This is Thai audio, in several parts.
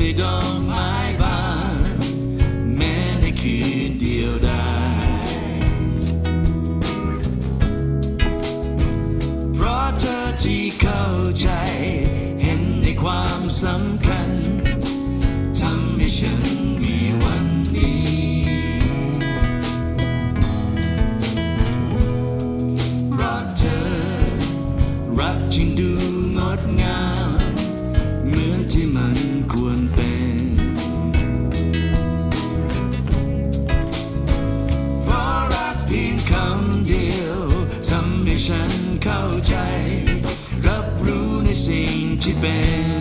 ด้วยดอกไม้บานแม้ในคืนเดียวดายเพราะเธอที่เข้าใจเห็นในความสำคัญทำให้ฉันมีวันนี้เพราะเธอรักจึงดูงดงามเหมือนที่มันควรเป็นเพราะรักเพียงคำเดียวทำให้ฉันเข้าใจรับรู้ในสิ่งที่เป็น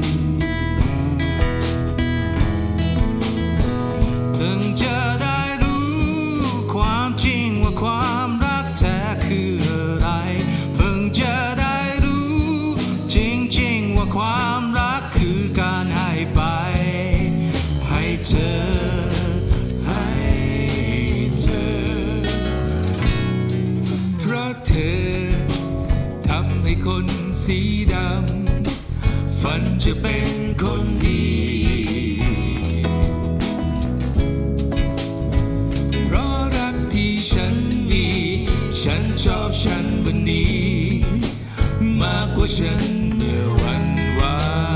เพิ่งจะได้รู้ความจริงว่าความรักแท้คืออะไรเพิ่งจะได้รู้จริงๆว่าความรักคือการให้ไปให้เธอให้เธอเพราะเธอทำให้คนสีดำฝันจะเป็นคนดีเพราะรักที่ฉันมีฉันชอบฉันวันนี้มากกว่าฉันเมื่อวันวาน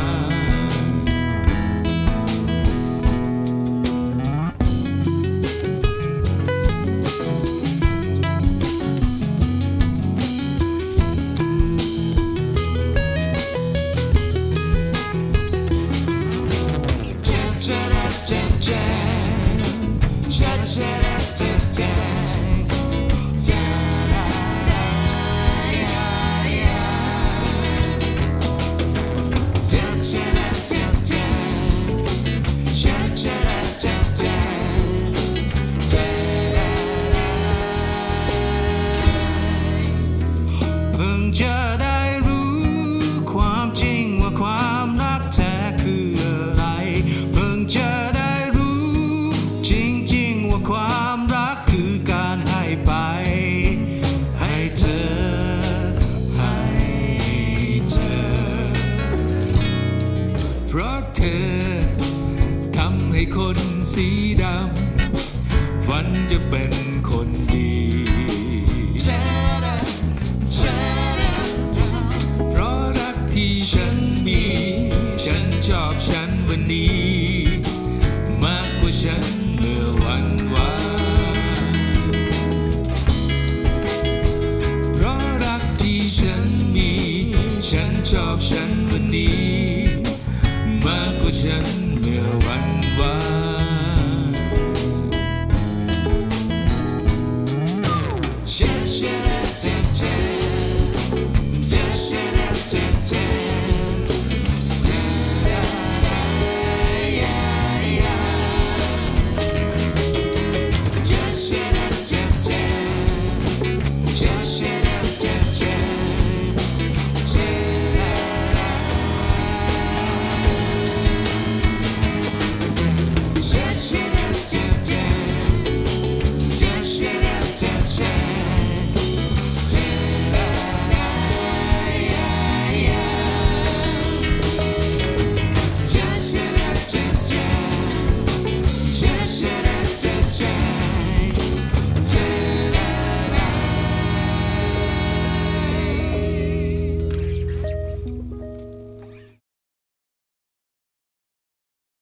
เพิ่งจะได้รู้ความจริงว่าความรักแท้คืออะไรเพิ่งจะได้รู้จริงๆว่าความรักคือการให้ไปให้เธอให้เธอเพราะเธอทำให้คนสีดำฝันจะเป็นคนดีเพราะรักที่ฉันมีฉันชอบฉันวันนี้มากกว่าฉันเมื่อวันวานเพราะรักที่ฉันมีฉันชอบฉันวันนี้มากกว่าฉันเมื่อวันวาน